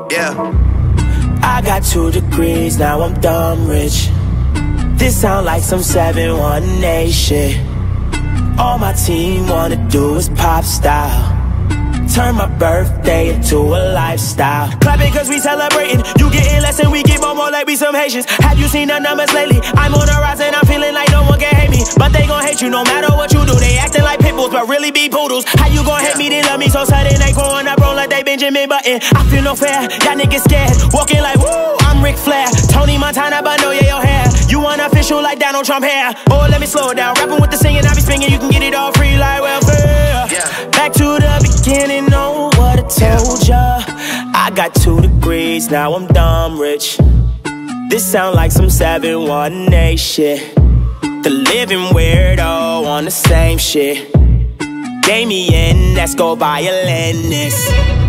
Yeah. I got 2 degrees, now I'm dumb rich. This sound like some 718 shit. All my team wanna do is pop style. Turn my birthday into a lifestyle. Clapping cause we celebrating. You getting less and we get more like we some Haitians. Have you seen the numbers lately? I'm on the rise and I'm feeling like no one can hate me. But they gon' hate you no matter what you do. They acting like pit bulls but really be poodles. How you gon' hate me then love me so sudden? They growing up wrong like they Benjamin Button. I feel no fair, y'all niggas scared. Walking like woo, I'm Ric Flair. Tony Montana but know your hair. You unofficial like Donald Trump hair. Oh let me slow it down. Rapping with the singing, I be swinging. You can get it all free like welfare. Back to the beginning, know what I told ya. I got 2 degrees, now I'm dumb rich. This sound like some 718 shit. The living weirdo on the same shit. Damien, let's go buy a Lennox.